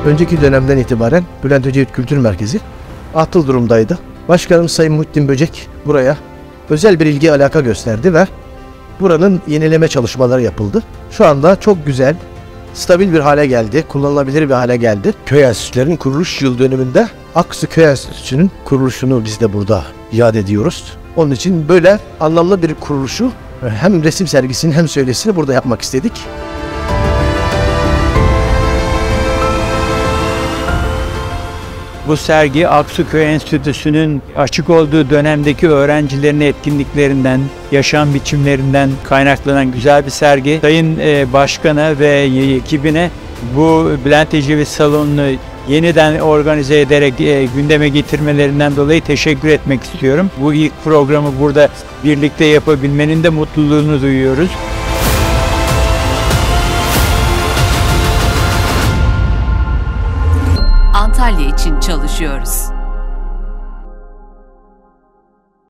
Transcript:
önceki dönemden itibaren Bülent Ecevit Kültür Merkezi atıl durumdaydı. Başkanım Sayın Muhittin Böcek buraya özel bir ilgi alaka gösterdi ve buranın yenileme çalışmaları yapıldı. Şu anda çok güzel, stabil bir hale geldi, kullanılabilir bir hale geldi. Köy enstitülerinin kuruluş yıl dönümünde Aksu Köy Enstitüsü'nün kuruluşunu biz de burada yad ediyoruz. Onun için böyle anlamlı bir kuruluşu hem resim sergisini hem söyleşisini burada yapmak istedik. Bu sergi Aksu Köy Enstitüsü'nün açık olduğu dönemdeki öğrencilerin etkinliklerinden, yaşam biçimlerinden kaynaklanan güzel bir sergi. Sayın Başkan'a ve ekibine bu Bülent Ecevit Salonu'nu yeniden organize ederek gündeme getirmelerinden dolayı teşekkür etmek istiyorum. Bu ilk programı burada birlikte yapabilmenin de mutluluğunu duyuyoruz. Antalya için çalışıyoruz.